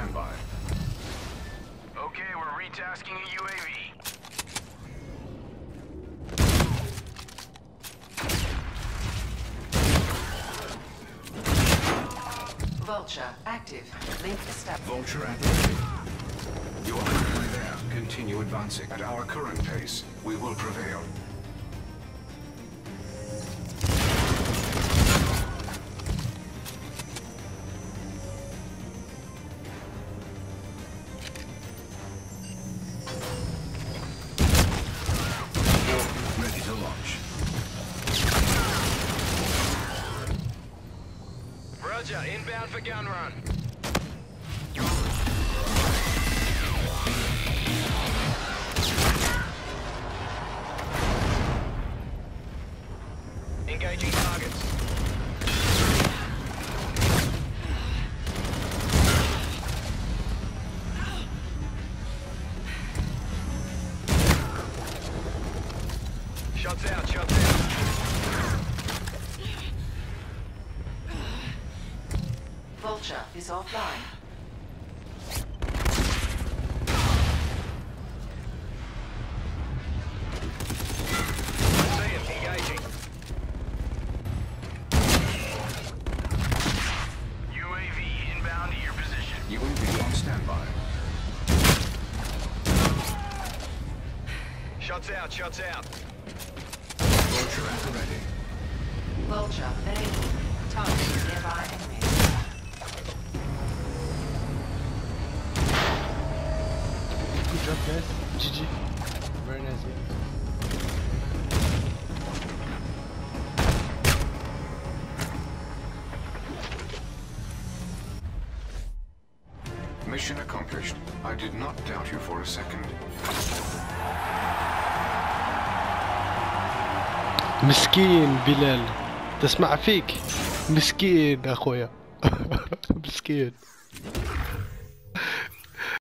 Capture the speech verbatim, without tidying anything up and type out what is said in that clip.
standby. Okay, we're retasking a U A V. Vulture active. Link established. Vulture at ready. You are currently there. Continue advancing. At our current pace, we will prevail. Ready to launch. Roger, inbound for gun run. Engaging targets. Shots out, shots out. Vulture is offline. See him, engaging. U A V inbound to your position. U A V on standby. Shots out, shots out. Vulture at the ready. Vulture enable. Targeting nearby enemies. Good job, guys. G G. Very nice game. Mission accomplished. I did not doubt you for a second. مسكين بلال تسمع فيك مسكين اخويا مسكين